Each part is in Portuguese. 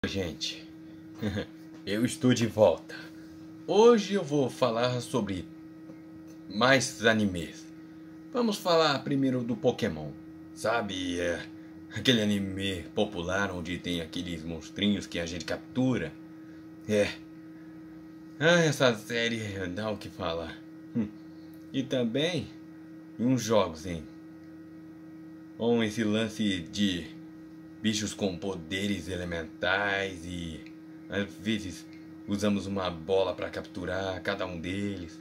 Gente, eu estou de volta. Hoje eu vou falar sobre mais animes. Vamos falar primeiro do Pokémon. Sabe, aquele anime popular onde tem aqueles monstrinhos que a gente captura? É. Essa série dá o que falar. E também uns jogos, hein? Com esse lance de bichos com poderes elementais e às vezes usamos uma bola para capturar cada um deles.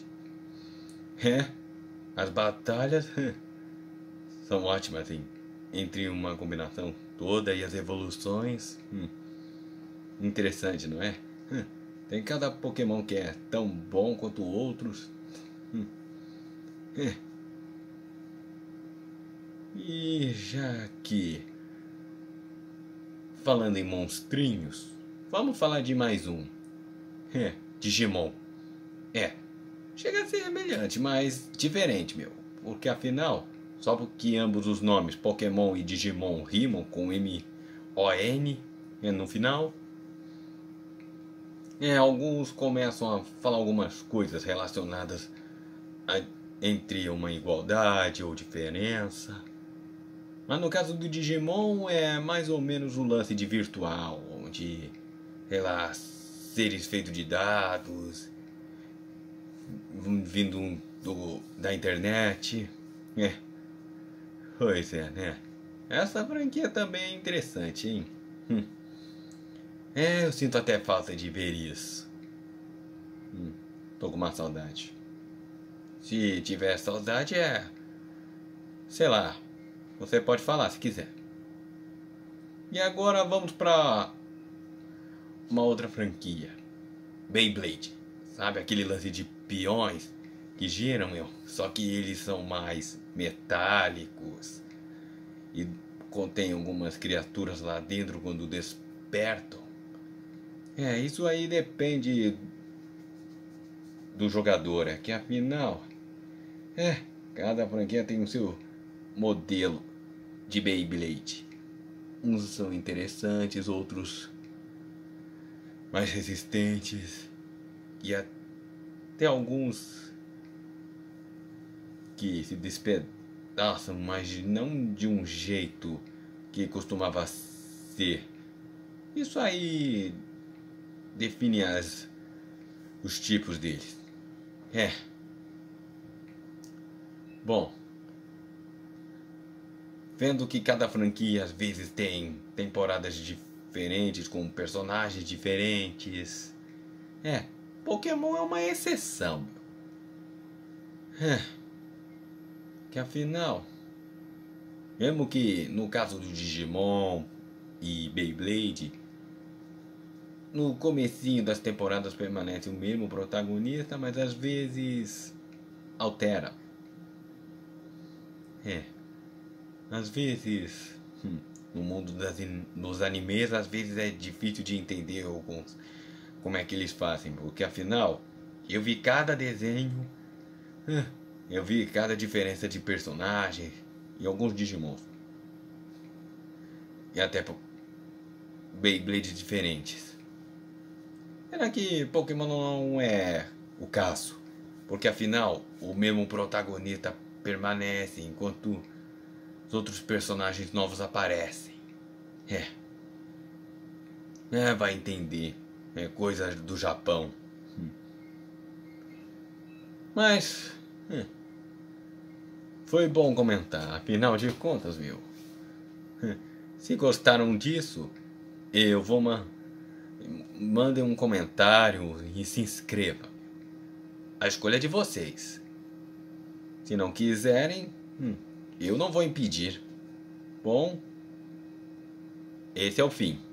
As batalhas são ótimas, hein? Entre uma combinação toda e as evoluções. Interessante, não é? Tem cada Pokémon que é tão bom quanto outros. E já que falando em monstrinhos, vamos falar de mais um. Digimon. Chega a ser semelhante, mas diferente, meu. Porque afinal, só porque ambos os nomes Pokémon e Digimon rimam com M-O-N no final, alguns começam a falar algumas coisas relacionadas entre uma igualdade ou diferença. Mas no caso do Digimon é mais ou menos o lance de virtual, onde, sei lá, seres feitos de dados, vindo da internet. Pois é, né? Essa franquia também é interessante, hein? Eu sinto até falta de ver isso. Tô com uma saudade. Se tiver saudade sei lá, você pode falar se quiser. E agora vamos pra uma outra franquia. Beyblade. Sabe aquele lance de peões que giram, meu? Só que eles são mais metálicos. E contém algumas criaturas lá dentro quando despertam. Isso aí depende do jogador. Que afinal, cada franquia tem o seu modelo de Beyblade. Uns são interessantes, outros mais resistentes. E até alguns que se despedaçam, mas não de um jeito que costumava ser. Isso aí define os tipos deles. Bom, vendo que cada franquia às vezes tem temporadas diferentes com personagens diferentes. Pokémon é uma exceção. Que afinal, mesmo que no caso do Digimon e Beyblade, no comecinho das temporadas permanece o mesmo protagonista, mas às vezes altera. Às vezes, no mundo dos animes, às vezes é difícil de entender como é que eles fazem, porque afinal, eu vi cada desenho, eu vi cada diferença de personagem e alguns Digimons. E até Beyblades diferentes. Será que Pokémon não é o caso? Porque afinal, o mesmo protagonista permanece enquanto os outros personagens novos aparecem. Vai entender. Coisa do Japão. Mas foi bom comentar. Afinal de contas, meu, se gostaram disso, eu vou mandem um comentário e se inscreva. A escolha é de vocês. Se não quiserem, eu não vou impedir. Bom, esse é o fim.